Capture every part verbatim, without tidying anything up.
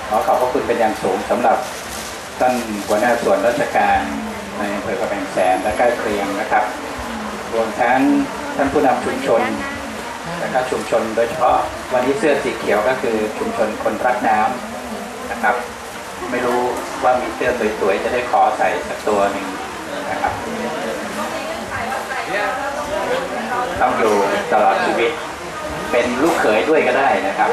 ขอขอบพระคุณเป็นอย่างสูงสำหรับท่านหัวหน้าส่วนราชการในอำเภอกำแพงแสนและใกล้เคียงนะครับรวมทั้งท่านผู้นำชุมชนและก็ชุมชนโดยเฉพาะวันนี้เสื้อสีเขียวก็คือชุมชนคนรักน้ำนะครับไม่รู้ว่ามีเสื้อสวยๆจะได้ขอใส่สักตัวหนึ่งนะครับต้องอยู่ตลอดชีวิตเป็นลูกเขยด้วยก็ได้นะครับ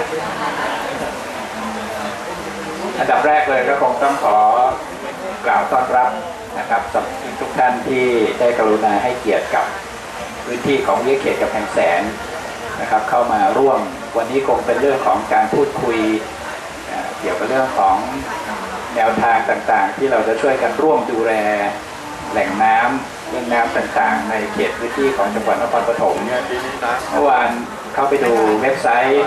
อันดับแรกเลยก็คงต้องขอกล่าวต้อนรับนะครับทุกท่านที่ได้กรุณาให้เกียรติกับพื้นที่ของวิทยาเขตกำแพงแสนนะครับเข้ามาร่วมวันนี้คงเป็นเรื่องของการพูดคุยเกี่ยวกับเรื่องของแนวทางต่างๆที่เราจะช่วยกันร่วมดูแลแหล่งน้ำเรื่องน้ำต่างๆในเขตพื้นที่ของจังหวัดนครปฐมเมื่อวานเข้าไปดูเว็บไซต์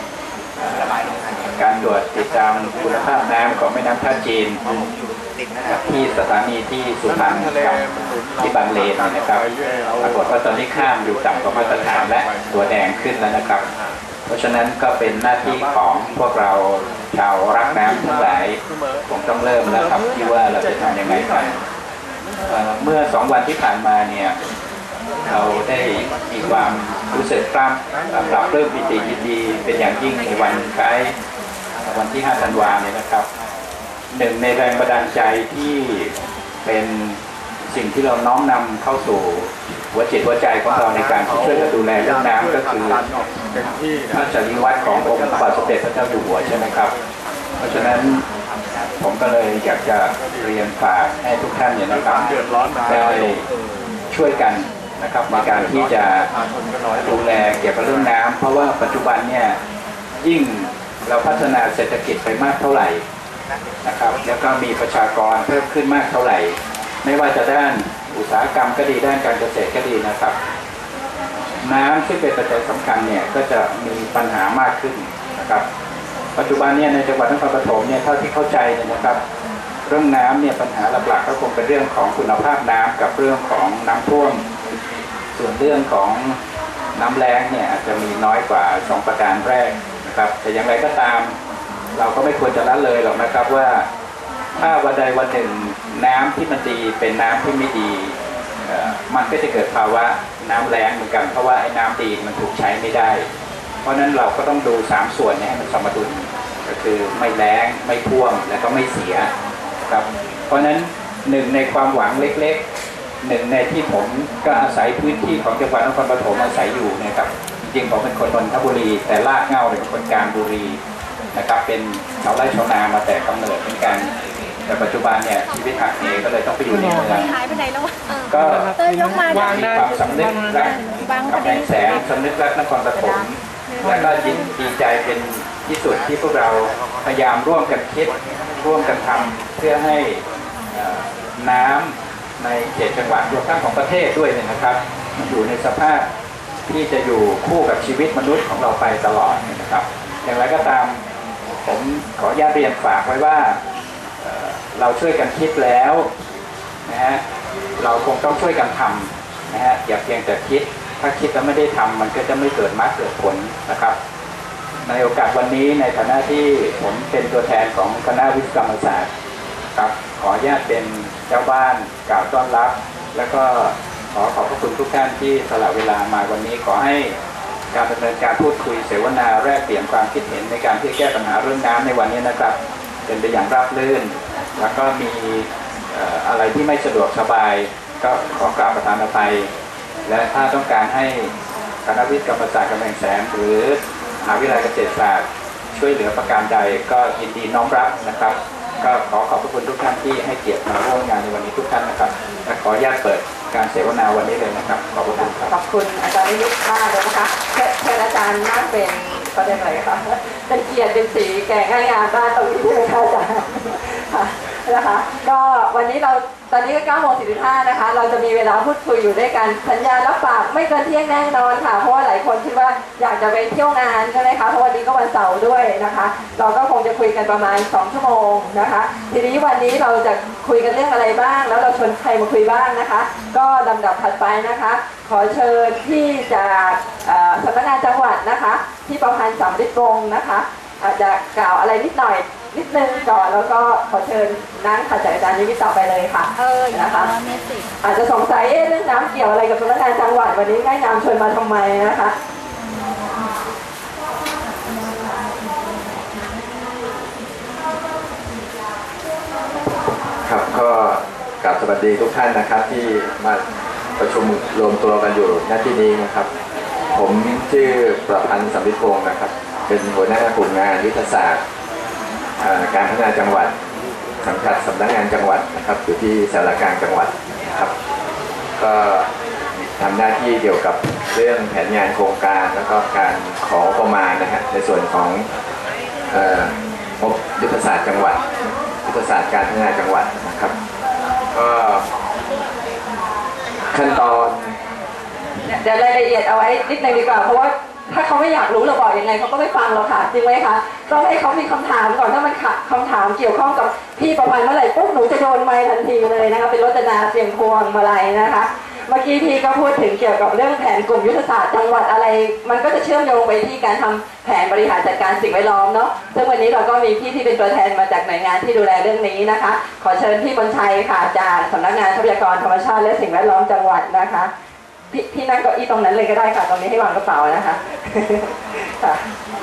การตรวจติดตามคุณภาพน้ำของแม่น้ำท่าจีนที่สถานีที่สุพรรณกับที่บางเลนนะครับปรากฏว่าตอนนี้ข้ามอยู่ต่ำกว่ามาตรฐานและตัวแดงขึ้นแล้วนะครับเพราะฉะนั้นก็เป็นหน้าที่ของพวกเราชาวรักน้ำทั้งหลายคงต้องเริ่มแล้วครับที่ว่าเราจะทำยังไงกันเมื่อสองวันที่ผ่านมาเนี่ยเราได้มีความรู้สึกปรับเริ่มปิติยินดีเป็นอย่างยิ่งในวันคล้ายวันที่ห้าธันวาเนี่ยนะครับหนึ่งในแรงบันดาลใจที่เป็นสิ่งที่เราน้อมนำเข้าสู่หัวจิตหัวใจของเราในการที่ช่วยกันดูแลเรื่องน้ำก็คือพระจริยวัตรขององค์พระบาทสมเด็จพระเจ้าอยู่หัวใช่ไหมครับเพราะฉะนั้นผมก็เลยอยากจะเรียนฝากให้ทุกท่านเนี่ยนะครับได้ช่วยกันนะครับในการที่จะดูแลเกี่ยวกับเรื่องน้ำเพราะว่าปัจจุบันเนี่ยยิ่งเราพัฒนาเศรษฐกิจไปมากเท่าไหร่นะครับแล้วก็มีประชากรเพิ่มขึ้นมากเท่าไหร่ไม่ว่าจะด้านอุตสาหกรรมก็ดีด้านการเกษตรก็ดีนะครับน้ำที่เป็นปัจจัยสำคัญเนี่ยก็จะมีปัญหามากขึ้นนะครับปัจจุบันเนี่ยในจังหวัดนครปฐมเนี่ยเท่าที่เข้าใจเนี่ยนะครับเรื่องน้ำเนี่ยปัญหาหลักๆก็คงเป็นเรื่องของคุณภาพน้ำกับเรื่องของน้ำท่วมส่วนเรื่องของน้ำแล้งเนี่ยอาจจะมีน้อยกว่าสองประการแรกนะครับแต่อย่างไรก็ตามเราก็ไม่ควรจะละเลยหรอกนะครับว่าถ้าวันใดวันหนึ่งน้ำที่มันดีเป็นน้ำที่ไม่ดีมันก็จะเกิดภาวะน้ำแล้งเหมือนกันเพราะว่าไอ้น้ำดีมันถูกใช้ไม่ได้เพราะนั้นเราก็ต้องดูสามส่วนนี้ให้มันสมดุลก็คือไม่แล้งไม่ท่วมและก็ไม่เสียครับเพราะนั้นหนึ่งในความหวังเล็กๆหนึ่งในที่ผมก็อาศัยพื้นที่ของจังหวัดนครปฐมอาศัยอยู่นะครับจริงๆผมเป็นคนนนทบุรีแต่รากเหง้าเป็นคนกาญบุรีนะครับเป็นชาวไร่ชาวนามาแต่กำเนิดเหมือนกันแต่ปัจจุบันเนี่ยชีวิตหักเหก็เลยต้องไปอยู่ในเมืองก็มีความสำนึกรักกำแพงแสนสำนึกรักนครปฐมและก็ยินดีใจเป็นที่สุดที่พวกเราพยายามร่วมกันคิดร่วมกันทำเพื่อให้น้ำในเขตจังหวัดรวมทั้งของประเทศด้วยนะครับอยู่ในสภาพที่จะอยู่คู่กับชีวิตมนุษย์ของเราไปตลอดนะครับอย่างไรก็ตามผมขออนุญาตเรียนฝากไว้ว่าเราช่วยกันคิดแล้วนะฮะเราคงต้องช่วยกันทำนะฮะอย่าเพียงแต่คิดถ้าคิดแล้วไม่ได้ทำมันก็จะไม่เกิดมรรคเกิดผลนะครับในโอกาสวันนี้ในฐานะที่ผมเป็นตัวแทนของคณะวิศวกรรมศาสตร์ครับขออนุญาตเป็นเจ้าบ้านกล่าวต้อนรับแล้วก็ขอขอบพระคุณทุกท่านที่สละเวลามาวันนี้ขอให้การดำเนินการพูดคุยเสวนาแลกเปลี่ยนความคิดเห็นในการที่แก้ปัญหาเรื่องน้ำในวันนี้นะครับเป็นไปอย่างราบรื่นแล้วก็มีอะไรที่ไม่สะดวกสบายก็ขอกราบประทานอภัยและถ้าต้องการให้คณะวิศวกรรมศาสตร์กำแพงแสนหรือมหาวิทยาลัยเกษตรศาสตร์ช่วยเหลือประการใดก็ยินดีน้อมรับนะครับก็ขอขอบพระคุณทุกท่านที่ให้เกียรติมาร่วมงานในวันนี้ทุกท่านนะครับและขออนุญาตเปิดการเสวนาวันนี้เลยนะครับขอบคุณครับขอบคุณอาจารย์นิยุทธ์มากเลยนะคะเชิญอาจารย์นั่งเป็นประเด็นอะไรคะเป็นเกียรติเป็นสีแก่ง่ายงามบ้านตรงนี้เลยค่ะอาจารย์นะคะก็วันนี้เราตอนนี้ก็เก้าโมงสี่สิบห้านะคะเราจะมีเวลาพูดคุยอยู่ด้วยกันสัญญารับปากไม่เกินเที่ยงแน่นอนค่ะเพราะว่าหลายคนคิดว่าอยากจะไปเที่ยวงานใช่ไหมคะเพราะวันนี้ก็วันเสาร์ด้วยนะคะเราก็คงจะคุยกันประมาณสองชั่วโมงนะคะทีนี้วันนี้เราจะคุยกันเรื่องอะไรบ้างแล้วเราชวนใครมาคุยบ้างนะคะก็ลำดับถัดไปนะคะขอเชิญที่จากสำนักงานจังหวัดนะคะที่ประพันธ์สำริดวงศ์นะคะอาจจะกล่าวอะไรนิดหน่อยนิดนึงก่อนแล้วก็ขอเชิญนั่งค่ะจากอาจารย์นิวิตต่อไปเลยค่ะเออนะคะอาจจะสงสัยเรื่องน้ำเกี่ยวอะไรกับสำนักงานจังหวัดวันนี้ง่ายนามชวนมาทำไมนะคะครับก็กราบสวัสดีทุกท่านนะครับที่มาประชุมรวมตัวกันอยู่ณที่นี้นะครับผมชื่อประพันธ์สัมฤทธิ์พงศ์นะครับเป็นหัวหน้ากลุ่มงานยุทธศาสตร์การพัฒนาจังหวัดสังกัดสำนักงานจังหวัดนะครับอยู่ที่สารกลางจังหวัดนะครับก็ทำหน้าที่เกี่ยวกับเรื่องแผนงานโครงการแล้วก็การของประมาณนะฮะในส่วนของงบยุทธศาสตร์จังหวัดยุทธศาสตร์การพัฒนาจังหวัดนะครับก็ขั้นตอนเดี๋ยวรายละเอียดเอาไว้นิดนึงดีกว่าเพราะว่าถ้าเขาไม่อยากรู้เราบอกยังไงเขาก็ไม่ฟังเราค่ะจริงไหมคะต้องให้เขามีคำถามก่อนถ้ามันขัดคำถามเกี่ยวข้องกับพี่ประมาณเมื่อไหร่ปุ๊บหนูจะโดนไมค์ทันทีเลยนะคะเป็นรจนาเสียงพวงมาลัยนะคะเมื่อกี้พี่ก็พูดถึงเกี่ยวกับเรื่องแผนกลุ่มยุทธศาสตร์จังหวัดอะไรมันก็จะเชื่อมโยงไปที่การทำแผนบริหารจัดการสิ่งแวดล้อมเนาะซึ่งวันนี้เราก็มีพี่ที่เป็นตัวแทนมาจากหน่วยงานที่ดูแลเรื่องนี้นะคะขอเชิญพี่บรรชัยค่ะจากสำนักงานทรัพยากรธรรมชาติและสิ่งแวดล้อมจังหวัดนะคะพี่พี่นั่งเก้าอี้ตรงนั้นเลยก็ได้ค่ะตรงนี้ให้วางกระเป๋านะคะค่ะ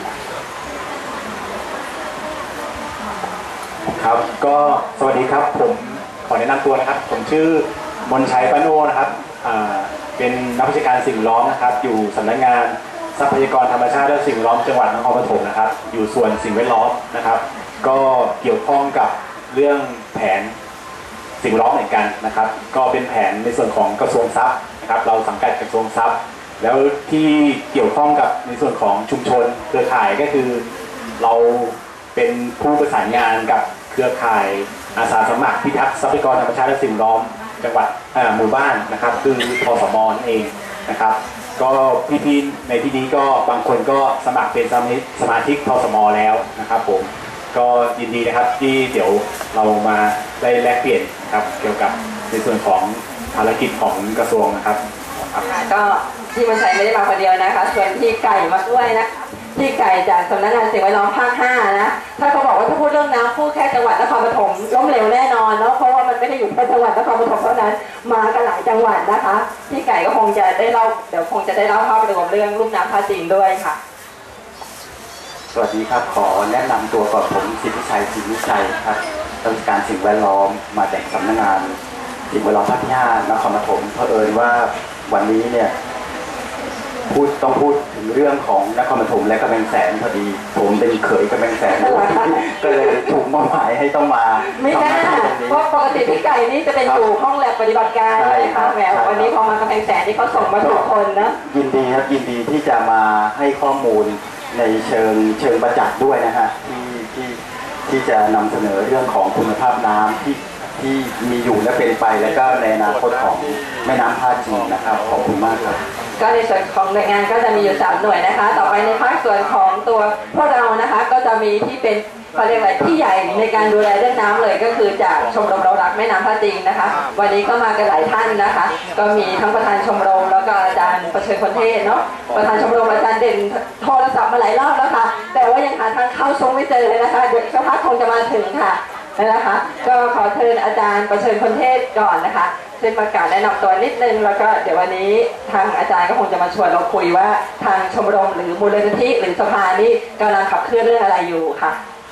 ครับก็สวัสดีครับผมขอแนะนำตัวนะครับผมชื่อมนชัยปานโอนะครับเป็นนักวิชาการสิ่งแวดล้อมนะครับอยู่สำนักงานทรัพยากรธรรมชาติและสิ่งแวดล้อมจังหวัดนครปฐมนะครับอยู่ส่วนสิ่งแวดล้อมนะครับก็เกี่ยวข้องกับเรื่องแผนสิ่งแวดล้อมเหมือนกันนะครับก็เป็นแผนในส่วนของกระทรวงทรัพย์นะครับเราสังกัดกระทรวงทรัพย์แล้วที่เกี่ยวข้องกับในส่วนของชุมชนเครือข่ายก็คือเราเป็นผู้ประสานงานกับเครือข่ายอาสาสมัครพิทักษ์ทรัพยากรธรรมชาติและสิ่งแวดล้อมจังหวัดหมู่บ้านนะครับคือทสมนั่นเองนะครับก็พี่ๆในที่นี้ก็บางคนก็สมัครเป็นสมาชิกทสมแล้วนะครับผมก็ยินดีนะครับที่เดี๋ยวเรามาได้แลกเปลี่ยนนะครับเกี่ยวกับในส่วนของภารกิจของกระทรวงนะครับก็ที่มันใช้ไม่ได้มาคนเดียวนะคะชวนพี่ไก่มาด้วยนะพี่ไก่จากสำนักงานสิ่งแวดล้อมภาคห้านะถ้าเขาบอกว่าถ้าพูดเรื่องน้ำพูดแค่จังหวัดนครปฐมล้มเหลวแน่นอนเนาะเพราะว่ามันไม่ได้อยู่แค่จังหวัดนครปฐมเท่านั้นมากันหลายจังหวัดนะคะพี่ไก่ก็คงจะได้เล่าเดี๋ยวคงจะได้เล่าภาพรวมเรื่องลุ่มน้ำท่าจีนด้วยค่ะสวัสดีครับขอแนะนำตัวก่อนผมสิทธิชัยสิทธิชัยครับราชการสิ่งแวดล้อมมาจากสำนักงานสิ่งแวดล้อมภาคที่ห้านครปฐมเผอิญว่าวันนี้เนี่ยพูดต้องพูดถึงเรื่องของนครปฐมและกำแพงแสนพอดีผมเป็นเขยกำแพงแสนก็เลยถูกมอบหมายให้ต้องมาไม่ได้เพราะปกติพี่ไก่นี่จะเป็นอยู่ห้องแลบปฏิบัติการใช่ไหมคะแหมวันนี้พอมากำแพงแสนนี่เขาส่งมาถูกคนนะยินดีครับยินดีที่จะมาให้ข้อมูลในเชิงเชิงประจักษ์ด้วยนะฮะที่ที่ที่จะนำเสนอเรื่องของคุณภาพน้ำที่ที่มีอยู่และเป็นไปแล้วก็ในอนาคตของแม่น้ำท่าจีนนะครับขอบคุณมากครับก็ในส่วนของหน่วยงานก็จะมีอยู่สามหน่วยนะคะต่อไปในภาคส่วนของตัวพวกเรานะคะก็จะมีที่เป็นเขาเรียกอะไรที่ใหญ่ในการดูแลเรื่องน้ำเลยก็คือจากชมรมเรารักแม่น้ำท่าจีนนะคะวันนี้ก็มากันหลายท่านนะคะก็มีทั้งประธานชมรมแล้วก็อาจารย์ประเชิญคนเทศเนาะประธานชมรมอาจารย์เด่นโทรศัพท์มาหลายรอบแล้วค่ะแต่ว่ายังหาทางเข้าชมไม่เจอเลยนะคะเดี๋ยวสักพักคงจะมาถึงค่ะนะคะก็ขอเชิญอาจารย์ประเชิญคนเทศก่อนนะคะเช่นประกาศแนะนำตัวนิดนึงแล้วก็เดี๋ยววันนี้ทางอาจารย์ก็คงจะมาชวนเราคุยว่าทางชมรมหรือมูลนิธิหรือสภานี่กำลังขับเคลื่อนเรื่องอะไรอยู่ค่ะ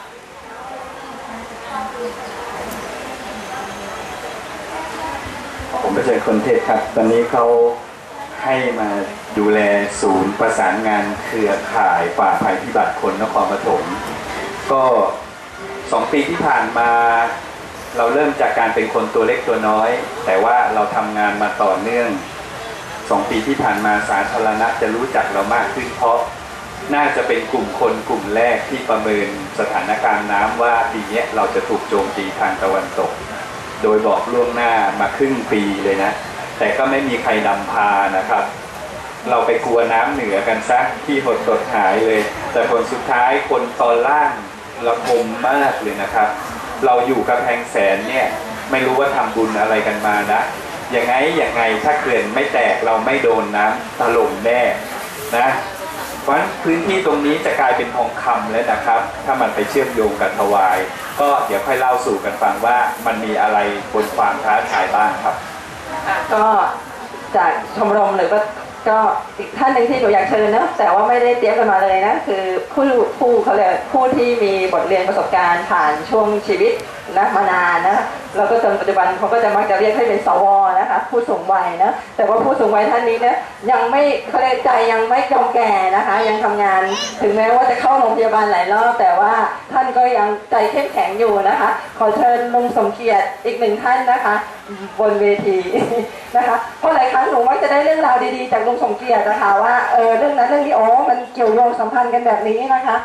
ผมประเชิญคนเทศครับตอนนี้เขาให้มาดูแลศูนย์ประสานงานเครือข่ายฝ่าภัยพิบัติคนนครปฐมก็สองปีที่ผ่านมาเราเริ่มจากการเป็นคนตัวเล็กตัวน้อยแต่ว่าเราทำงานมาต่อเนื่องสองปีที่ผ่านมาสาธารณะจะรู้จักเรามากขึ้นเพราะน่าจะเป็นกลุ่มคนกลุ่มแรกที่ประเมินสถานการณ์น้ำว่าปีนี้เราจะถูกโจมตีทางตะวันตกโดยบอกล่วงหน้ามาครึ่งปีเลยนะแต่ก็ไม่มีใครนำพานะครับเราไปกลัวน้ำเหนือกันซะที่หดตดหายเลยแต่ผลสุดท้ายคนตอนล่างระทมมากเลยนะครับเราอยู่กำแพงแสนเนี่ยไม่รู้ว่าทำบุญอะไรกันมานะยังไงยังไงถ้าเขื่อนไม่แตกเราไม่โดนน้ำถล่มแน่นะเพราะฉะนั้นพื้นที่ตรงนี้จะกลายเป็นทองคำแล้วนะครับถ้ามันไปเชื่อมโยงกับถวายก็เดี๋ยวค่อยเล่าสู่กันฟังว่ามันมีอะไรบนความท้าทายบ้างครับก็จากชมรมหรือว่าก็อีกท่านหนึ่งที่หนูอยากเชิญนะแต่ว่าไม่ได้เตรียมกันมาเลยนะคือผู้ผู้เขาเรียกผู้ที่มีบทเรียนประสบการณ์ผ่านช่วงชีวิตนะมานานนะแล้วก็จนปัจจุบันเขาก็จะมักจะเรียกให้เป็นสวนะคะผู้สูงวัยนะแต่ว่าผู้สูงวัยท่านนี้นะยังไม่เขาเรียกใจยังไม่ยอมแก่นะคะยังทำงานถึงแม้ว่าจะเข้าโรงพยาบาลหลายรอบแต่ว่าท่านก็ยังใจเข้มแข็งอยู่นะคะขอเชิญลุงสมเกียรติอีกหนึ่งท่านนะคะบนเวทีนะคะเพราะหลายครั้งหนูมักจะได้เรื่องราวดีๆจากลุงสมเกียรตินะคะว่าเออเรื่องนั้นเรื่องนี้โอ้มันเกี่ยวโยงสัมพันธ์กันแบบนี้นะคะ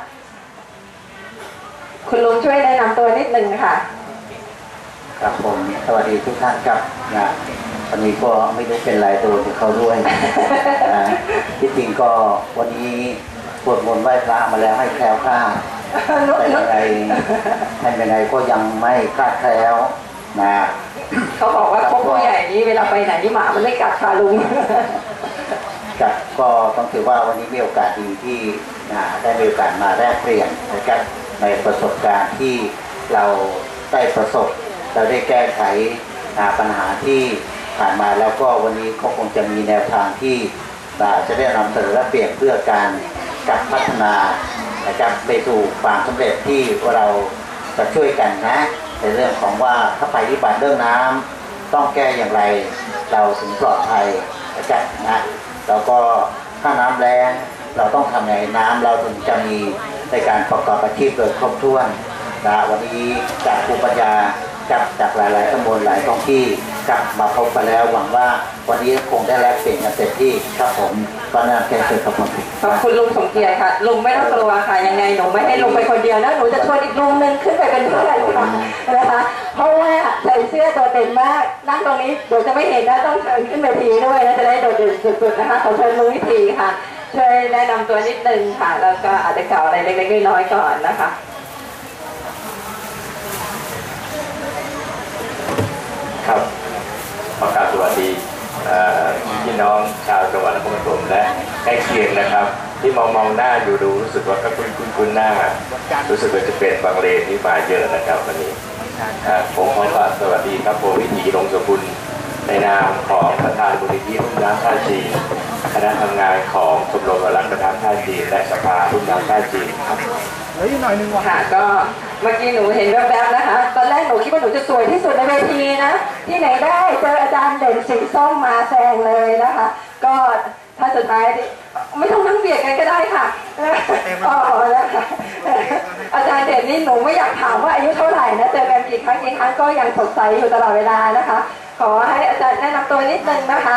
คุณลุงช่วยแนะนำตัวนิดนึงค่ะครับผมสวัสดีทุกท่านครับนะวันนี้ก็ไม่รู้เป็นไรตัวที่เขาด้วยนะที่จริงก็วันนี้สวดมนต์ไหว้พระมาแล้วให้แคล้วคลาดแต่ยังไงท่านยังไงก็ยังไม่คลาดแคล้วนะเขาบอกว่าพวกผู้ใหญ่นี้เวลาไปไหนนี่หมามันไม่กัดค่ะลุงครับก็ต้องถือว่าวันนี้มีโอกาสดีที่นะได้มีโอกาสมาแลกเปลี่ยนนะครับในประสบการณ์ที่เราได้ประสบเราได้แก้ไขปัญหาที่ผ่านมาแล้วก็วันนี้ก็คงจะมีแนวทางที่จะได้นำเสนอและเปลี่ยนเพื่อการกับพัฒนานะครับไปสู่ความสำเร็จที่เราจะช่วยกันนะในเรื่องของว่าถ้าภัยพิบัติเรื่องน้ำต้องแก้อย่างไรเราถึงปลอดภัยนะครับนะแล้วก็ถ้าน้ำแล้งเราต้องทำไงน้ำเราถึงจะมีในการประกอบอาชีพโดยครบถ้วนนะวันนี้จากภูมิปัญญากับจากหลายๆตำบลหลายท้องที่กลับมาพบกันแล้วหวังว่าวันนี้คงได้แลกเปลี่ยนกันเต็มที่ครับผมก็น่าแก้เกิดกับผมขอบคุณลุงสมเกียรติค่ะลุงไม่ต้องกลัวค่ะยังไงหนูไม่ให้ลุงไปคนเดียวนะหนูจะชวนอีกลุงนึงขึ้นไปเป็นเพื่อนค่ะนะคะเพราะว่าใส่เสื้อตัวเด่นมากนั่งตรงนี้เดี๋ยวจะไม่เห็นนะต้องเชิญขึ้นเวทีด้วยนะจะได้โดดเด่นสุดๆนะคะขอเชิญลุงวิธีค่ะช่วยแนะนำตัวนิดนึงค่ะแล้วก็อาจจะกล่าวอะไรเล็กๆน้อยๆก่อนนะคะครับขอกราบสวัสดีพี่น้องชาวจังหวัดนครปฐมและใกล้เคียงนะครับที่มองมองหน้าอยู่ดูรู้สึกว่าก็คุ้นคุ้นคุ้นหน้ารู้สึกว่าจะเป็นบางเลนที่มาเยอะนะครับวันนี้ผมขอกราบสวัสดีครับผมวิถีลงสกุลในนามของประธานมูลนิธิรุ่มน้ำท่าจีนคณะทำงานของชมรมอรักประธานท่าจีนและสภารุ่มน้ำท่าจีนครับเฮ้ยหน่อยนึงว่ะค่ะก็เมื่อกี้หนูเห็นแวบๆนะคะตอนแรกหนูคิดว่าหนูจะสวยที่สุดในเวทีนะที่ไหนได้เจออาจารย์เด่นสีส้มมาแซงเลยนะคะก็ท่านสุดท้ายไม่ต้องนั่งเบียดกันก็ได้ค่ะอ๋อนะคะอาจารย์เด่นนี่หนูไม่อยากถามว่าอายุเท่าไหร่นะเจอกันกี่ครั้งกี่ครั้งก็ยังสดใสอยู่ตลอดเวลานะคะขอให้อาจารย์แนะนำตัวนิดนึงนะคะ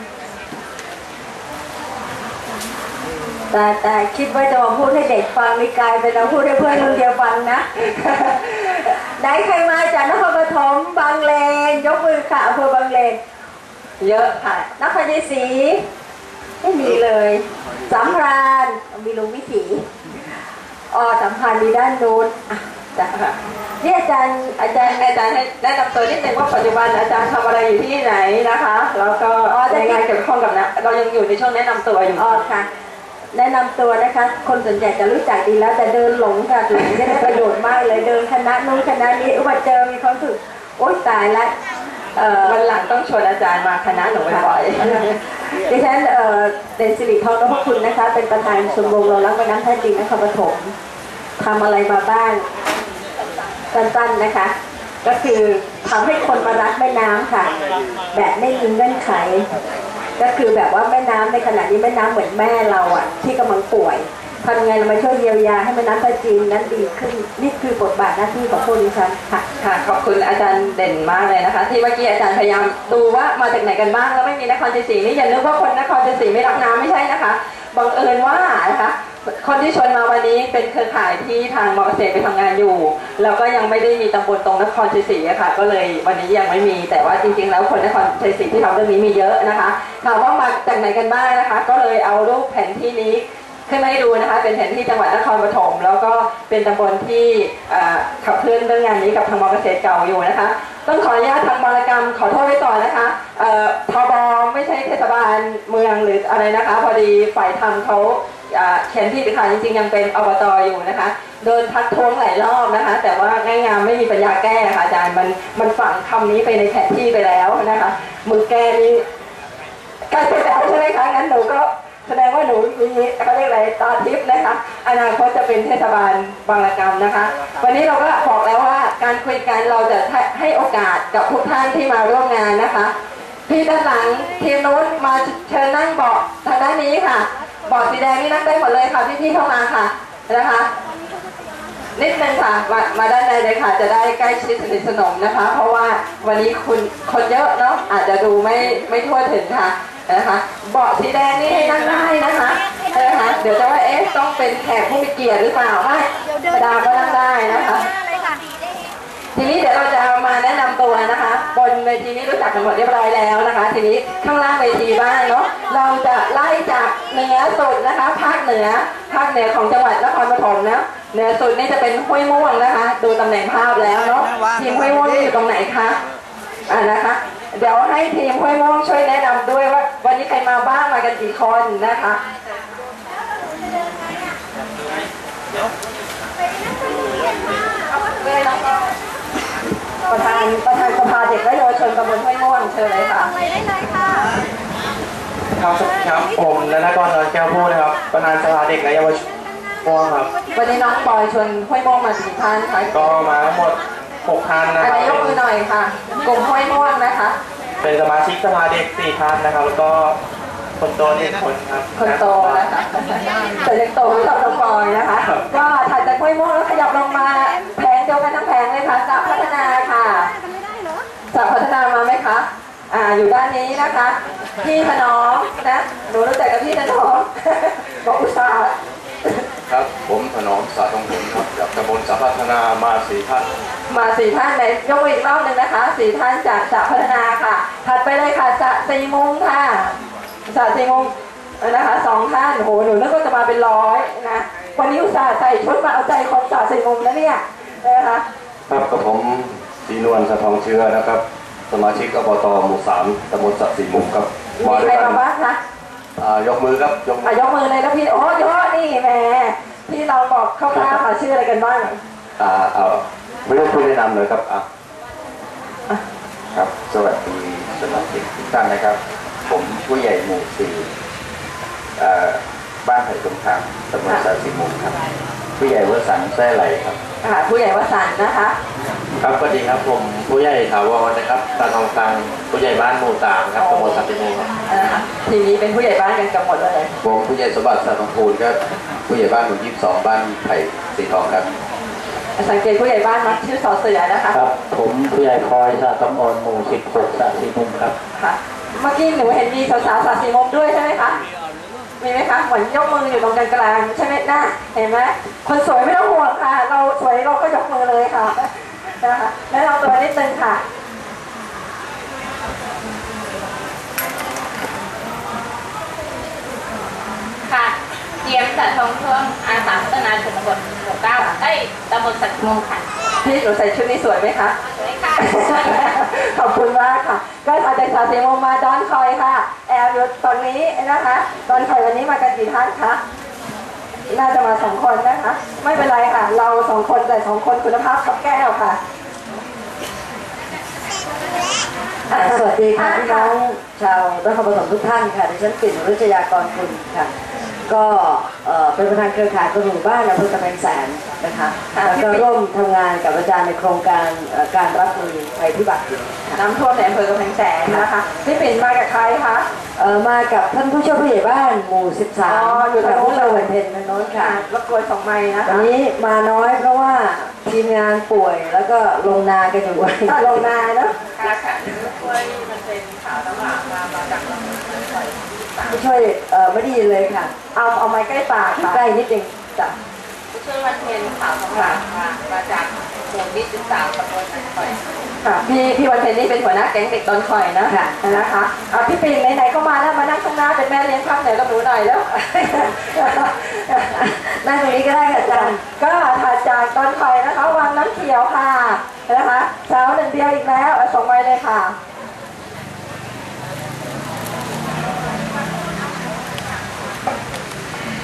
แต่แต่คิดว่าจะมาพูดให้เด็กฟังนี่กลายเป็นเราพูดให้เพื่อนรุ่นเดียวฟังนะไหนใครมาจากนครปฐมบางเลนยกมือค่ะอำเภอบางเลนเยอะค่ะนครชัยศรีไม่มีเลยสามพรานมีลุงวิถีอ๋อสามพรานมีด้านนู้นจ้ะค่ะนี่อาจารย์อาจารย์อาจารย์ให้แนะนำตัวนิดนึงว่าปัจจุบันอาจารย์ทำอะไรอยู่ที่ไหนนะคะแล้วก็ในงานเกี่ยวข้องกับนะเรายังอยู่ในช่วงแนะนำตัวอยู่อ๋อค่ะแนะนำตัวนะคะคนส่วนใหญ่จะรู้จักดีแล้วแต่เดินหลงค่ะหลงได้ประโยชน์มากเลยเดินคณะนู้นคณะนี้อุบัติเจอมีความสุขโอ๊ยตายแล้ววันหลังต้องชวนอาจารย์มาคณะหนูบ่อยๆดิฉันเด่นสิริทองนพคุณนะคะเป็นประธานชมรมเรารักแม่น้ำท่าจีนนครปฐมทำอะไรมาบ้างสั้นๆนะคะก็คือทำให้คนมารักแม่น้ำค่ะแบบไม่มีเงื่อนไขก็คือแบบว่าแม่น้ำในขณะนี้แม่น้ำเหมือนแม่เราอ่ะที่กำลังป่วยทำไงเรามาช่วยเยียวยาให้แม่น้ำท่าจีนนั้นดีขึ้นนี่คือบทบาทหน้าที่ของพวกดิฉันค่ะค่ะขอบคุณอาจารย์เด่นมากเลยนะคะที่เมื่อกี้อาจารย์พยายามดูว่ามาจากไหนกันบ้างแล้วไม่มีนครชัยศรีนี่อย่านึกว่าคนนครชัยศรีไม่รักน้ำไม่ใช่นะคะบังเอิญว่านะคะคนที่ชวนมาวันนี้เป็นเครือข่ายที่ทางมอเกษตรไปทำงานอยู่แล้วก็ยังไม่ได้มีตำบลตรงนครชัยศรีค่ะก็เลยวันนี้ยังไม่มีแต่ว่าจริงๆแล้วคนนครชัยศรีที่ทำเรื่องนี้มีเยอะนะคะถามว่ามาจากไหนกันบ้างนะคะก็เลยเอารูปแผนที่นี้ขึ้นมาให้ดูนะคะเป็นแผนที่จังหวัดนครปฐมแล้วก็เป็นตำบลที่ขับเคลื่อนเรื่องงานนี้กับทางมอเกษตรเก่าอยู่นะคะต้องขออนุญาตทางบารกรรมขอโทษไว้ก่อนนะคะทบไม่ใช่เทศบาลเมืองหรืออะไรนะคะพอดีฝ่ายทำเขาเขียนผิดค่ะจริงๆยังเป็นอบตอยู่นะคะโดนทักท้วงหลายรอบนะคะแต่ว่าง่ายงามไม่มีปัญญาแก้ค่ะอาจารย์มันมันฝังคำนี้ไปในแผนที่ไปแล้วนะคะมือแก้นี้ใกล้ไปแล้วใช่ไหมคะงั้นหนูก็แสดงว่าหนูมีเขาเรียกอะไรตาทิพย์นะคะอนาคตจะเป็นเทศบาลบางระกำนะคะวันนี้เราก็บอกแล้วว่าการคุยกันเราจะให้โอกาสกับทุกท่านที่มาร่วมงานนะคะพี่ด้านหลังทีมโน้นมาเชิญนั่งเบาะทางด้านนี้ค่ะเบาะสีแดงนี่นั่งได้หมดเลยค่ะพี่ๆเข้ามาค่ะนะคะนิดนึงค่ะมามาด้านในเลยค่ะจะได้ใกล้ชิดสนิทสนมนะคะเพราะว่าวันนี้คุณคนเยอะเนาะอาจจะดูไม่ไม่ทั่วถึงค่ะนะคะเบาะสีแดงนี่ให้นั่งได้นะคะนะคะเดี๋ยวจะว่าเอ๊ะต้องเป็นแขกผู้มีเกียรติหรือเปล่าไม่ธรรมดาก็นั่งได้นะคะทีนี้เดี๋ยวเราจะมาแนะนำตัวนะคะบนเวทีนี้รู้จักกันหมดเรียบร้อยแล้วนะคะทีนี้ข้างล่างเวทีบ้างเนาะเราจะไล่จากเหนือสุดนะคะภาคเหนือภาคเหนือของจังหวัดนครปฐมนะเหนือสุดนี่จะเป็นห้วยม่วงนะคะดูตำแหน่งภาพแล้วเนาะทีมห้วยม่วงอยู่ตรงไหนคะอ่านะคะเดี๋ยวให้ทีมห้วยม่วงช่วยแนะนำด้วยว่าวันนี้ใครมาบ้างมากันกี่คนนะคะประธานประธานสภาเด็กและเยาวชนตำบลห้วยม่วงเชิญเลยค่ะครับครับผมและนกรนนท์แก้วพูดนะครับประธานสภาเด็กและเยาวชนม่วงครับวันนี้น้องปอยชวนห้วยม่วงมาสี่ท่านค่ะก็มาทั้งหมดหกท่านนะครับยกมือหน่อยค่ะกลุ่มห้วยม่วงนะคะเป็นสมาชิกสภาเด็กสี่ท่านนะครับแล้วก็คนโตหนึ่งคนครับคนโตนะคะแต่เด็กโตไม่ต้องน้องปอยนะคะก็ถัดจากห้วยม่วงแล้วขยับลงมาแผงเดียวกันทั้งแผงเลยค่ะจะพัฒนาค่ะจะพัฒนามาไหมคะอ่าอยู่ด้านนี้นะคะพี่ถนอมนะหนูรู้จักกับพี่ถนอมบอกอุตส่าห์ครับผมถนอมสาทองผลครับจากตำบลสาพัฒนามาสี่ท่านมาสี่ท่านในยกมืออีกรอบหนึ่งนะคะสี่ท่านจากสาพัฒนาค่ะถัดไปเลยค่ะสะสี่มุงค่ะสะสี่มุงนะคะสองท่านโหหนูนึกว่าจะมาเป็นร้อยนะวันนี้อุตส่าห์ใส่ชุดมาเอาใจคนสะสี่มุงแล้วเนี่ยนะคะครับกับผมศรีนวลสะทองเชื้อนะครับสมาชิกอบตหมู่สามตำบลสะสี่มุงครับมีใครมาบ้างคะยกมือครับยกมือยกมือเลยแล้วพี่โอ้ยอนี่แม่พี่เราบอกคร่าวๆค่ะชื่ออะไรกันบ้างอ่าเอาไม่ต้องคุยแนะนำเลยครับอ่ะครับสวัสดีสมาชิกทุกท่านนะครับผมผู้ใหญ่หมู่สี่บ้านไผ่ตรงทางตำบลสะสี่มุงครับผู้ใหญ่วสันต์แท้ไหลครับผู้ใหญ่วสันต์นะคะครับสวัสดีครับผมผู้ใหญ่ถาวรนะครับตาทองตังผู้ใหญ่บ้านหมู่สามครับตำบลสะสี่มุงครับทีนี้เป็นผู้ใหญ่บ้านกันกันหมดเลยผมผู้ใหญ่สมบัติสะทองพูนครับผู้ใหญ่บ้านหมู่ยี่สิบสองบ้านไผ่สีทองครับสังเกตผู้ใหญ่บ้านมักชื่อสอเสือนะคะครับผมผู้ใหญ่คอยสะตำบลหมู่สิบหกสะสี่มุงครับค่ะเมื่อกี้หนูเห็นมีสาวๆสะสี่มุงด้วยใช่ไหมคะมีไหมคะเหมือนยกมืออยู่ตรงกลางๆใช่ไหมหน้าเห็นไหมคนสวยไม่ต้องห่วงค่ะเราสวยเราก็ยกมือเลยค่ะนะคะแล้วเราตัวนิดนึงค่ะค่ะเจียมสัตว์ทองท่วงอาสาพัฒนาชนบทหมู่เก้าเอ้ยตำบลสัตว์มงค่ะพี่หนูใส่ชุดนี้สวยไหมคะสวยค่ะขอบคุณมากค่ะก็มาจากสาสีมงมาดอนคอยค่ะแอลอยู่ตอนนี้นะคะดอนคอยวันนี้มากันกี่ท่านคะน่าจะมาสองคนนะคะไม่เป็นไรค่ะเราสองคนแต่สองคนคุณภาพกับแก้วค่ะสวัสดีค่ะพี่น้องชาวนครปฐมทุกท่านค่ะดิฉันปิ่นฤจยากรคุณค่ะก็เป็นประธานเครือข่ายคนหมู่บ้านอำเภอกำแพงแสนนะคะแล้วก็ร่วมทำงานกับอาจารย์ในโครงการการรับมือภัยพิบัติน้ำท่วมในอำเภอกำแพงแสนนะคะพี่ปิ่นมากับใครคะมากับท่านผู้ช่วยผู้ใหญ่บ้านหมู่สิบสามอยู่ทางโน้นเลยเพนทางโน้นค่ะรบกวนสองไม้นะคะวันนี้มาน้อยเพราะว่าทีมงานป่วยแล้วก็ลงนากันอยู่วันลงนาเนาะค่ะค่ะช่วยมันเป็นข่าวระหว่างมามาจากเราผู้ช่วยไม่ได้ยินเลยค่ะเอาเอาไม้ใกล้ปากใกล้นิดนึงจ้ะผู้ช่วยวันเพ็ญข่าวของหลังมามาจากหมู่ที่สิบสามตำบลสันคอยค่ะพี่พี่วันเพ็ญนี่เป็นหัวหน้าแก๊งเด็กตอนคอยนะค่ะนะคะอ่ะพี่ปิ่นไหนๆก็มาแล้วมานั่งข้างหน้าเป็นแม่เลี้ยงข้างเหนือกับหนูหน่อยแล้วนั่งตรงนี้ก็ได้ค่ะอาจารย์ก็ถัดจากตอนคอยนะคะวางน้ำเขียวค่ะนะคะเช้าหนึ่งเดียวอีกแล้วส่งไปเลยค่ะ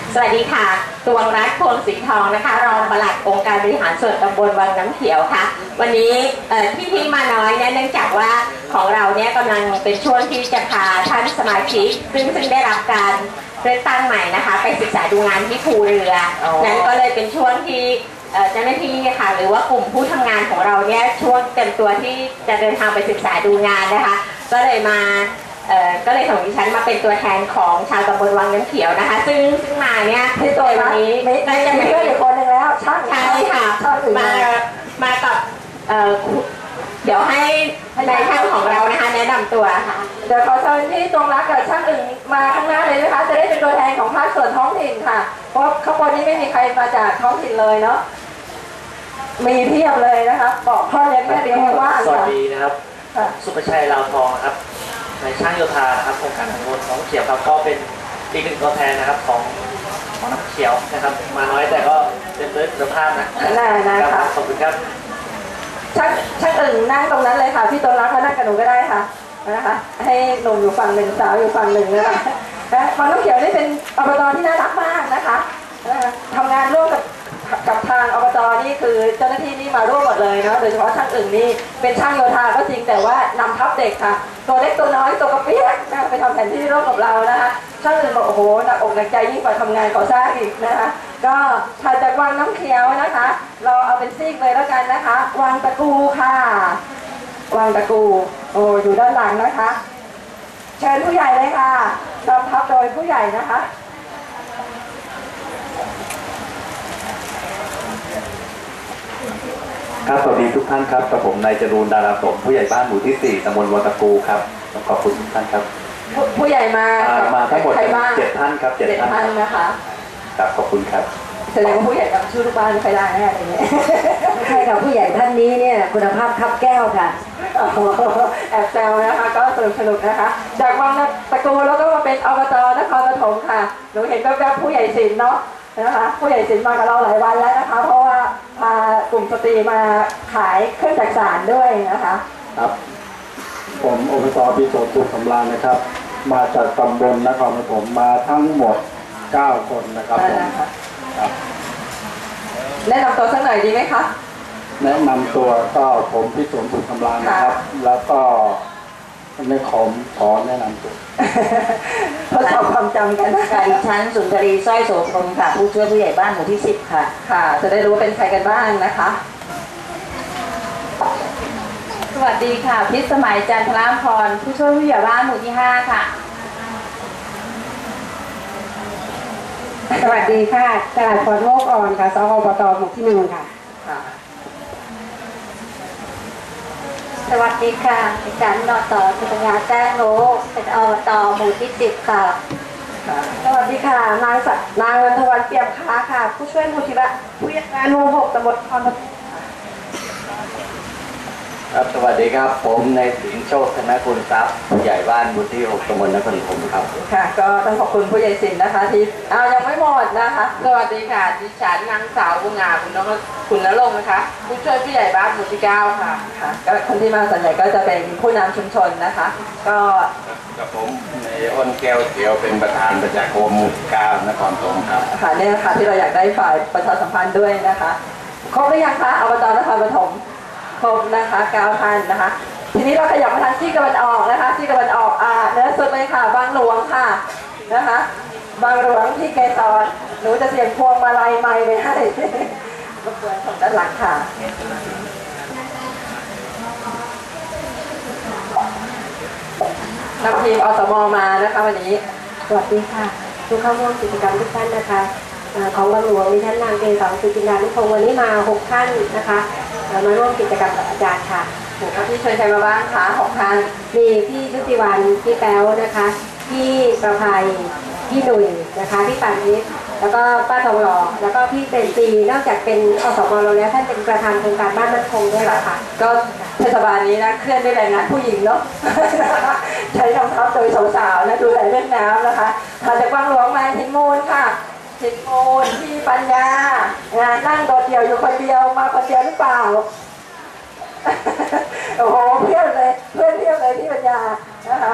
สวัสดีค่ะตวงรัตน์พวงศรีทองนะคะรองปลัดองค์การบริหารส่วนตำบลวังน้ำเขียวค่ะวันนี้ที่ที่มาน้อยเนี่ยเนื่องจากว่าของเราเนี่ยกำลังเป็นช่วงที่จะพาท่านสมาชิกซึ่งซึ่งได้รับการเลือกตั้งใหม่นะคะไปศึกษาดูงานที่ภูเรือนั้นก็เลยเป็นช่วงที่เจ้าหน้าที่ค่ะหรือว่ากลุ่มผู้ทำงานของเราเนี่ยช่วงเต็มตัวที่จะเดินทางไปศึกษาดูงานนะคะก็เลยมาก็เลยส่งดิฉันมาเป็นตัวแทนของชาวตำบลวังน้ำเขียวนะคะซึ่งซึ่งมาเนี่ยที่ตัววันนี้ก็จะมีเพื่อนอีกคนหนึ่งแล้วช่างใช่ค่ะมามากับเดี๋ยวให้นายช่างของเรานะคะแนะนำตัวค่ะเดี๋ยวขอเชิญที่ตรงรักกับช่างอื่นมาข้างหน้าเลยนะคะจะได้เป็นตัวแทนของภาคส่วนท้องถิ่นค่ะเพราะข้างบนนี้ไม่มีใครมาจากท้องถิ่นเลยเนาะมีเพียบเลยนะคะบอกพ่อเลี้ยงแม่เลี้ยงว่าสวัสดีนะครับสุประชัยลาวทองนะครับในช่างโยธานะครับโครงการทางบนน้องเขียวครับก็เป็นอีกหนึ่งตัวแทนนะครับของของน้ำเขียวนะครับมาน้อยแต่ก็เต็มด้วยคุณภาพนะได้นะครับขอบคุณครับช่างช่างอื่นนั่งตรงนั้นเลยค่ะพี่ตัวรักมานั่งกับหนูก็ได้ค่ะนะคะให้หนุ่มอยู่ฝั่งหนึ่งสาวอยู่ฝั่งหนึ่งนะคะและวังน้ำเขียวนี่เป็นอบตที่น่ารักมากนะคะทำงานร่วมกับกับทางอบตนี่คือเจ้าหน้าที่นี่มาร่วมหมดเลยเนาะโดยเฉพาะช่างอื่นนี่เป็นช่างโยธาก็จริงแต่ว่านำทัพเด็กค่ะตัวเล็กตัวน้อยตัวกระเปี๊ยกนะไปทำแผนที่ร่วมกับเรานะคะช่างอื่นบอกโอ้โหหนักอกหนักใจยิ่งกว่าทำงานก่อสร้างอีกนะคะก็ถัดจากวังน้ำเขียวนะคะเราเอาเป็นซีกเลยแล้วกันนะคะวังตะกูค่ะวังตะกูโอ้อยู่ด้านหลังนะคะเชิญผู้ใหญ่เลยค่ะนำทัพโดยผู้ใหญ่นะคะครับสวัสดีทุกท่านครับกับผมนายจรูนดาราสมผู้ใหญ่บ้านหมู่ที่สี่ตำบลวังตะกูครับขอบคุณทุกท่านครับผู้ใหญ่มามาทั้งหมดเจ็ดท่านครับเจ็ดท่านนะคะครับขอบคุณครับแสดงว่าผู้ใหญ่จำชื่อลูกบ้านไม่ได้แน่อะไรเงี้ยไม่ใช่ค่ะผู้ใหญ่ท่านนี้เนี่ยคุณภาพคับแก้วค่ะแอบแซวนะคะก็สนุกสนุกนะคะจากวังตะกูแล้วก็มาเป็นอบตนครปฐมค่ะหนูเห็นแว๊บๆผู้ใหญ่ศิลป์เนาะนะคะผู้ใหญ่ศิลป์มากับเราหลายวันแล้วนะคะเพราะว่าพากลุ่มสตรีมาขายเครื่องจักสานด้วยนะคะครับผมอบตพิโสตุสำราญนะครับมาจากตำบลนครปฐมมาทั้งหมดเก้าคนนะครับผมครับแนะนำตัวสักหน่อยดีไหมคะแนะนำตัวก็ผมพิโสตุสำราญนะครับแล้วก็ในขอมขอแนะนำตัวทดสอบความจำกันค่ะดิฉันสุนทรีสร้อยโสพรมค่ะผู้ช่วยผู้ใหญ่บ้านหมู่ที่สิบค่ะค่ะจะได้รู้ว่าเป็นใครกันบ้างนะคะสวัสดีค่ะพิสมัยจันทรามพรผู้ช่วยผู้ใหญ่บ้านหมู่ที่ห้าค่ะสวัสดีค่ะตลาดพรโมกอ่อนค่ะสอบตหมู่ที่หนึ่งค่ะสวัสดีค่ะดิฉันนต่อสุปัญญาแจ้งโลเป็นอบตหมู่ที่สิบค่ะสวัสดีค่ะนางสักนางวันทวันเปี่ยมค้าค่ะผู้ช่วยหมู่ที่ละผู้ยักงานหมู่หกตำบลพรครับสวัสดีครับผมนายสิงห์โชคธนคุณทรัพย์ผู้ใหญ่บ้านหมู่ที่หกตำบลนครปฐมครับค่ะก็ต้องขอบคุณผู้ใหญ่สินนะคะที่อ้าวยังไม่หมดนะคะสวัสดีค่ะดิฉันนางสาวบุญงาคุณน้องคุณณรงค์นะคะผู้ช่วยผู้ใหญ่บ้านหมู่ที่เก้าค่ะค่ะก็คนที่มาส่วนใหญ่ก็จะเป็นผู้นำชุมชนนะคะก็กับผมในอ้นแก้วเขียวเป็นประธานประชาคมหมู่เก้านครปฐมครับค่ะเนี่ยค่ะที่เราอยากได้ฝ่ายประชาสัมพันธ์ด้วยนะคะครบหรือยังคะอบตนครปฐมครบนะคะเก้าท่านนะคะทีนี้เราขยับมาทางที่ตะวันออกนะคะที่ตะวันออกอ่าเนื้อสุดเลยค่ะบางหลวงค่ะนะคะบางหลวงที่เกสรหนูจะเสียงพวงมาลัยไม้ไปให้รบกวนของด้านหลังค่ะนำทีมอสมมานะคะวันนี้สวัสดีค่ะทุกเข้าร่วมกิจกรรมทุกท่านนะคะของบางหลวงมีท่านนางเกษรสุจินดานุพงศ์วันนี้มาหกท่านนะคะมาร่วมกิจกรรมกับอาจารย์ค่ะแล้วพี่เชิญใครมาบ้างคะหกท่านมีพี่ชุติวันพี่แป๊วนะคะพี่ประภัยพี่หนุ่ยนะคะพี่ปานิชแล้วก็ป้าทองหล่อแล้วก็พี่เป็นซีนอกจากเป็นอสมเราแล้วท่านเป็นประธานโครงการบ้านมั่นคงด้วยค่ะก็เทศบาลนี้นะเคลื่อนด้วยแรงงานผู้หญิงเนาะใช้รองเท้าโดยสาวๆนะดูแลเรื่องน้ำนะคะมาจากวังหลวงมาหินมูลค่ะหินมูลพี่ปัญญานั่งโดดเดี่ยวอยู่คนเดียวมาคนเดียวหรือเปล่าโอ้โหเพี้ยนเลยเพื่อนเพี้ยนเลยพี่ปัญญานะคะ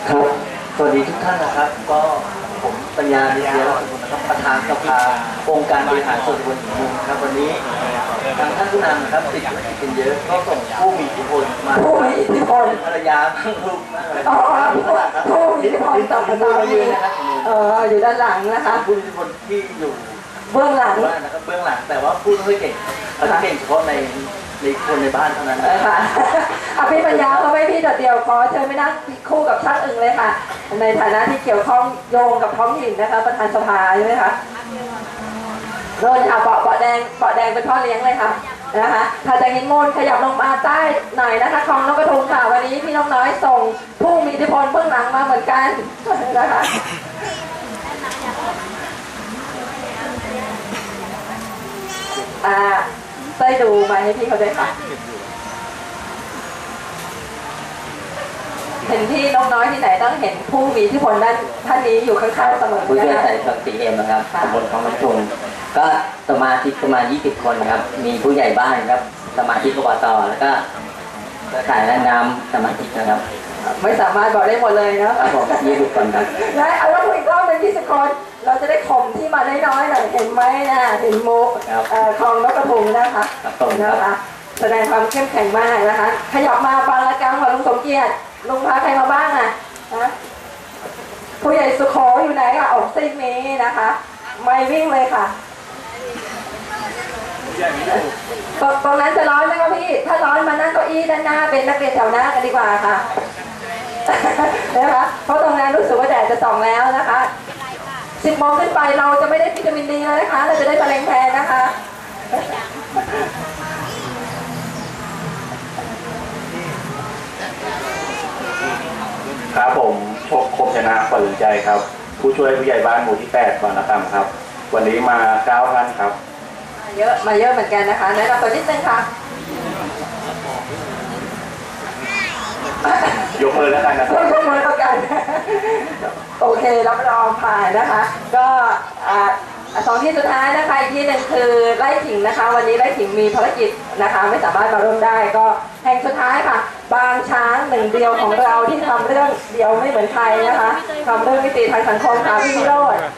ครับสวัสดีทุกท่านนะครับก็ผมปัญญาเดียร์นะครับประธานสภาองค์การบริหารส่วนตำบลหินมุมครับวันนี้ทางท่านผู้นำนะครับติดภารกิจกันเยอะก็ส่งผู้มีอิทธิพลมาผู้มีอิทธิพลภรรยาบ้างลูกบ้างอะไรอ๋อครับผู้มีอิทธิพลต่อมาต่อยืนนะครับเอออยู่ด้านหลังนะคะผู้มีอิทธิพลที่อยู่เบื้องหลังบ้านนะครับเบื้องหลังแต่ว่าพูดไม่ค่อยเก่งเขาจะเก่งเฉพาะในในคนในบ้านเท่านั้นเออค่ะอภิปัญญาเขาไม่พี่เดียวขอเชิญไม่นั่งคู่กับช่างอึ่งเลยค่ะ ในฐานะที่เกี่ยวข้องโยงกับท้องถิ่นนะคะประธานสภาใช่ไหมคะโดนค่ะเบาะเบาะแดงเบาะแดงเป็นพ่อเลี้ยงเลยค่ะนะคะถ้าจะหินมูลขยับลงมาใต้หน่อยนะคะคลองนกกระทุงค่ะวันนี้พี่น้องน้อยส่งผู้มีอิทธิพลเบื้องหลังมาเหมือนกันนะคะอ่าได้ดูมาให้พี่เขาด้วยค่ะเห็นที่น้องน้อยที่ไหนต้องเห็นผู้มีอิทธิพลด้านท่านนี้อยู่ข้างๆเสมอผู้ช่วยนะคะสายสตีเอ็มนะครับตำบลคลองน้ำทุงก็สมาชิกประมาณยี่สิบคนครับมีผู้ใหญ่บ้านครับสมาชิกอบตแล้วก็เครือข่ายและน้ำสมาชิกนะครับไม่สามารถบอกได้หมดเลยนะครับผมยี่สิบคนครับและเอาว่าอีกรอบเป็นยี่สิบคนเราจะได้ข่มที่มาน้อยๆหน่อยเห็นไหมนะเห็นมุกคลองนกกระทุงนะคะนะคะแสดงความเข้มแข็งมากนะคะขยับมาบางละกรรมของลุงสมเกียรติลุงพาใครมาบ้างอ่ะนะผู้ใหญ่สุโขอยู่ไหนคะออกซิกนี้นะคะไม่วิ่งเลยค่ะตรงนั้นจะร้อนไหมคะพี่ถ้าร้อนมานั่งเก้าอี้ด้านหน้าเป็นนักเรียนแถวหน้ากันดีกว่าค่ะนะคะเพราะตรงนั้นรู้สึกว่าแดดจะส่องแล้วนะคะสิบโมงขึ้นไปเราจะไม่ได้วิตามินดีแล้วนะคะเราจะได้มะเร็งแทนนะคะครับผมโชคคมชนะขวัญใจครับ ผู้ช่วยผู้ใหญ่บ้านหมู่ที่แปดบางระกำครับวันนี้มาเก้าท่านครับมาเยอะมาเยอะเหมือนกันนะคะแนะนำตัวนิดนึงค่ะยกมือแล้วกันนะครับยกมือแล้วกันโอเครับรองผ่านนะคะก็สองที่สุดท้ายนะคะอีกที่หนึ่งคือไล่ขิงนะคะวันนี้ไล่ขิงมีภารกิจนะคะไม่สามารถมาร่วมได้ก็แห่งสุดท้ายค่ะบางช้างหนึ่งเดียวของเราที่ทำเรื่องเดียวไม่เหมือนใครนะคะทำเรื่องมิติทางสังคมค่ะพี่วิโรจน์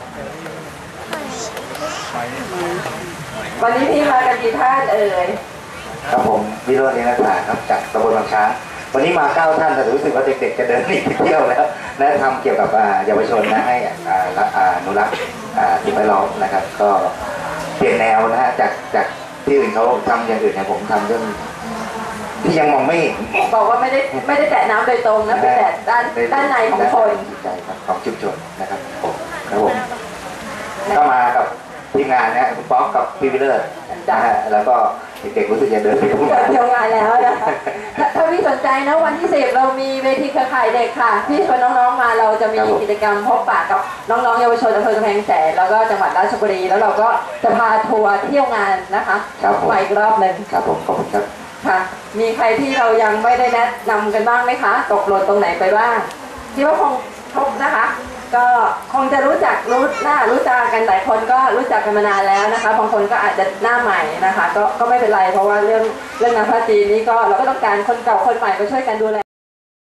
วันนี้พี่มากันกี่ท่านเอ่ยครับผมวิโรจน์เลี้ยงรักษาครับจากตำบลบางช้างวันนี้มาเก้าท่านแต่รู้สึกว่าเด็กๆจะเดินหนีไปเที่ยวแล้วและทำเกี่ยวกับเยาวชนนะให้อนุรักษ์สิ่งแวดล้อมนะครับก็เปลี่ยนแนวนะฮะจากจากที่อื่นเขาทำอย่างอื่นเนี่ยผมทำเรื่องที่ยังมองไม่เห็นบอกว่าไม่ได้ไม่ได้แตะน้ำโดยตรงนะเป็นแต่ด้านด้านในของคนจิตใจครับของชุมชนนะครับผมครับผมก็มากับทีมงานเนี่ยคุณป๊อกกับพี่วิเลอร์นะฮะแล้วก็เด็กๆรู้สึกจะเดินไปทุ่งนาเที่ยวงานแล้วนะคะถ้าพี่สนใจนะวันที่สิบเรามีเวทีเครือข่ายเด็กค่ะพี่ชวนน้องๆมาเราจะมีกิจกรรมพบปะกับน้องๆเยาวชนอำเภอกำแพงแสนแล้วก็จังหวัดราชบุรีแล้วเราก็จะพาทัวร์เที่ยวงานนะคะไปอีกรอบหนึ่งครับผมขอบคุณครับค่ะมีใครที่เรายังไม่ได้แนะนำกันบ้างไหมคะตกหล่นตรงไหนไปบ้างคิดว่าคงครบนะคะก็คงจะรู้จักรู้หน้ารู้จักกันหลายคนก็รู้จักกันมานานแล้วนะคะบางคนก็อาจจะหน้าใหม่นะคะก็ก็ไม่เป็นไรเพราะว่าเรื่องเรื่องน้ำพระจีนนี้ก็เราก็ต้องการคนเก่าคนใหม่มาช่วยกันดูแล